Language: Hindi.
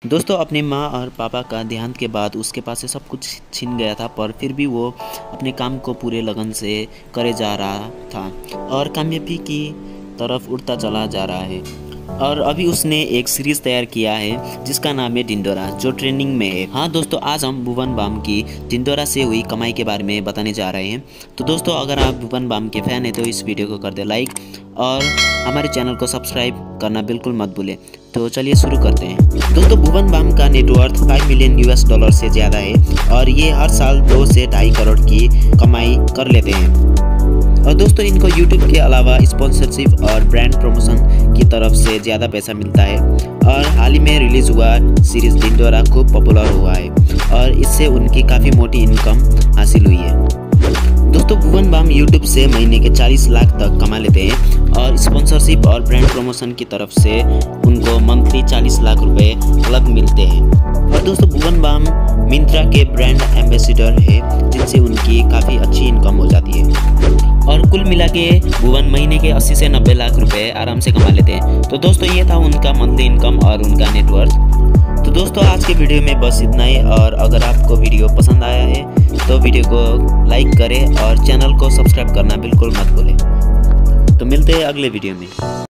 दोस्तों अपनी माँ और पापा का देहांत के बाद उसके पास से सब कुछ छिन गया था, पर फिर भी वो अपने काम को पूरे लगन से करे जा रहा था और कामयाबी की तरफ उड़ता चला जा रहा है। और अभी उसने एक सीरीज़ तैयार किया है जिसका नाम है ढिंढोरा, जो ट्रेंडिंग में है। हाँ दोस्तों, आज हम भुवन बाम की ढिंढोरा से हुई कमाई के बारे में बताने जा रहे हैं। तो दोस्तों अगर आप भुवन बाम के फ़ैन हैं तो इस वीडियो को कर दे लाइक और हमारे चैनल को सब्सक्राइब करना बिल्कुल मत भूलें। तो चलिए शुरू करते हैं। दोस्तों भुवन बाम का नेटवर्थ $5 मिलियन से ज़्यादा है और ये हर साल 2 से 2.5 करोड़ की कमाई कर लेते हैं। और दोस्तों इनको यूट्यूब के अलावा स्पॉन्सरशिप और ब्रांड प्रमोशन की तरफ से ज़्यादा पैसा मिलता है। और हाल ही में रिलीज़ हुआ सीरीज़ ढिंढोरा खूब पॉपुलर हुआ है और इससे उनकी काफ़ी मोटी इनकम हासिल हुई है। दोस्तों भुवन बाम यूट्यूब से महीने के 40 लाख तक कमा लेते हैं और स्पॉन्सरशिप और ब्रांड प्रमोशन की तरफ से उनको मंथली 40 लाख रुपए अलग मिलते हैं। और दोस्तों भुवन बाम मिंत्रा के ब्रांड एम्बेसडर है जिनसे उनकी काफ़ी अच्छी इनकम हो जाती है। और कुल मिला के भुवन महीने के 80 से 90 लाख रुपए आराम से कमा लेते हैं। तो दोस्तों ये था उनका मंथली इनकम और उनका नेटवर्थ। तो दोस्तों आज के वीडियो में बस इतना ही, और अगर आपको वीडियो पसंद आया है तो वीडियो को लाइक करें और चैनल को सब्सक्राइब करना बिल्कुल मत भूलें। तो मिलते हैं अगले वीडियो में।